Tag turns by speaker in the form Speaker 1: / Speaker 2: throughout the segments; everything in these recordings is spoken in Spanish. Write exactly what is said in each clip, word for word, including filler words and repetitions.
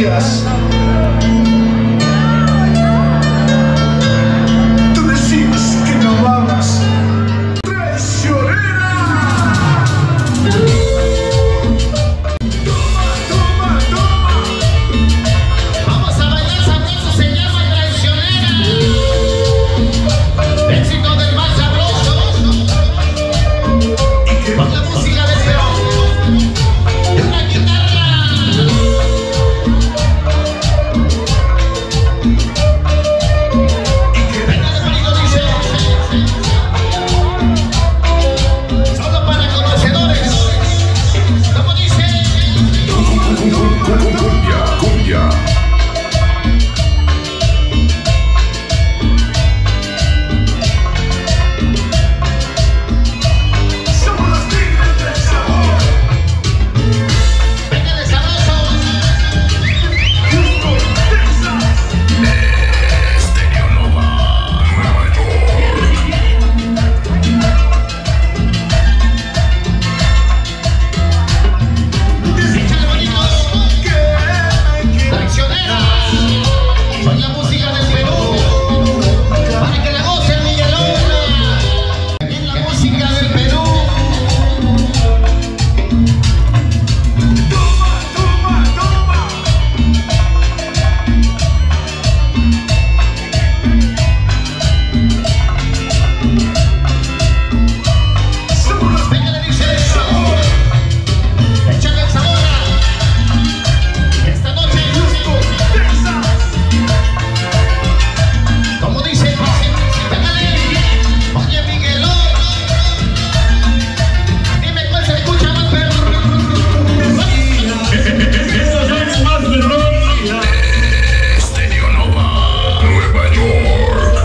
Speaker 1: decías. Tú decías que me amabas. ¡Traicionera! Toma, toma, toma.
Speaker 2: Vamos a bailar sabroso, se llama Traicionera. Éxito del más sabroso. Con la música del Perú y una guitarra. Venga de bonito dice. Solo para conocedores. Como dice.
Speaker 1: Cumbia, cumbia. Somos los tigres del sabor.
Speaker 2: Venga de sabroso.
Speaker 1: Houston, Texas. Estéreo Nova, Nueva York.
Speaker 2: Échale bonitos.
Speaker 1: Que me quiero.
Speaker 2: Traicionera. Con la música del Perú. Para que la gocen, Miguelona. Aquí la música del Perú.
Speaker 1: Toma, toma, toma. Somos los
Speaker 2: Venga de dice. Échale el sabor. Esta noche.
Speaker 1: Houston, Texas.
Speaker 2: Como dice. Pégale. Oye, Miguelón. Dime cuál se escucha más perro.
Speaker 1: Estéreo Nova, Nueva York.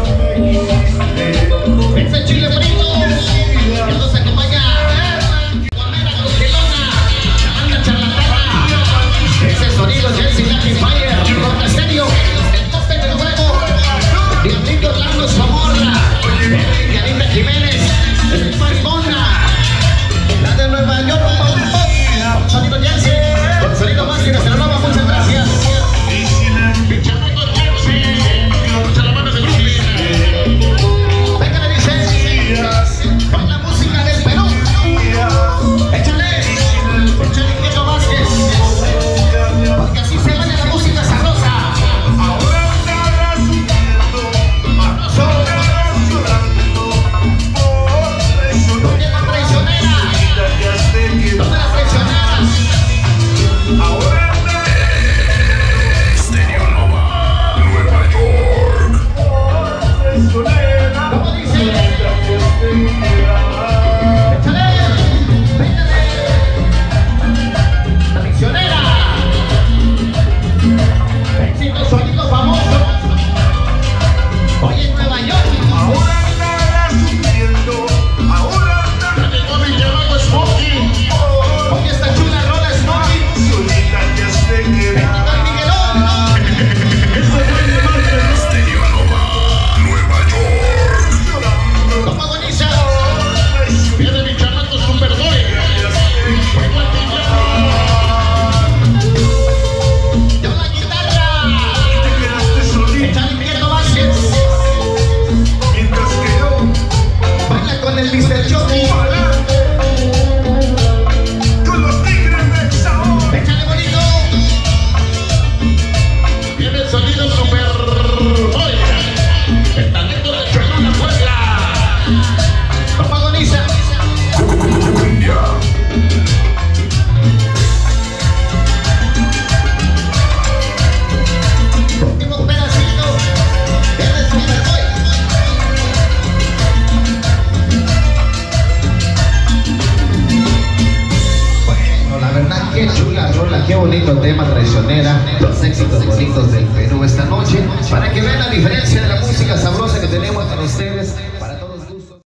Speaker 2: Ese chile bonito. Que nos acompaña. Guamera, Angelona. La banda charlatana. Ese sonido es Jesse Lucky Fire. Roca Estéreo. El tope del juego. Diablito Orlando Zamorra. Enrique Anita Jiménez. El Maribona. La de Nueva York. Con sonido Jesse. Con sonido Máximo. Se la lava. Muchas gracias. Chamaco Jesse. Escucha la mano de Brooklyn. Venga, le dice. Con la música del Perú. Échale. Échale Queco Vázquez. Porque así se baila la música sabrosa.
Speaker 1: Ahora andarás huyendo, andarás llorando por traicionera.
Speaker 2: ¿Dónde la traicionera?
Speaker 1: Ya sé que
Speaker 2: ¿Dónde las traicioneras?
Speaker 1: ahora andarás Estéreo Nova, Nueva York. Traicionera.
Speaker 2: ¿Cómo dice?
Speaker 1: Ya sé que
Speaker 2: Échale. Véngale. Traicionera. Éxito, sonido famoso. Hoy en Nueva York.
Speaker 1: ahora andarás sufriendo, ahora
Speaker 2: Ya
Speaker 1: andarás
Speaker 2: llegó mi llamado Smokey. Hoy esta chula rola Smokey.
Speaker 1: solita, ya sé que
Speaker 2: Éxito al Miguelón.
Speaker 1: Estéreo Nova, Nueva York.
Speaker 2: ¿Cómo agoniza? Viene mi chamaco Superboy. Fuego al tillón. Yo la guitarra.
Speaker 1: Te quedaste solita
Speaker 2: Échale Queco Vázquez.
Speaker 1: mientras que yo
Speaker 2: Baila con el mister Chucky.
Speaker 1: pa'lante con los tigres del sabor.
Speaker 2: Échale bonito. Viene el sonido Superboy. El talento de Cholula Puebla. ¿Cómo agoniza?
Speaker 1: Cumbia.
Speaker 2: Último pedacito. Viene el Superboy. Bueno, la verdad, qué chula rola, qué bonito tema, Traicionera. Los éxitos bonitos del Perú esta noche. Para que vean la diferencia de la música sabrosa que tenemos para ustedes.